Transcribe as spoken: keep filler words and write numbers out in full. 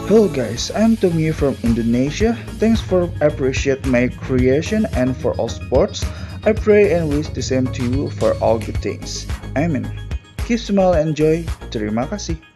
Hello guys, I'm Tomie from Indonesia. Thanks for appreciate my creation and for all sports. I pray and wish the same to you for all good things. Amen. Keep smile and joy. Terima kasih.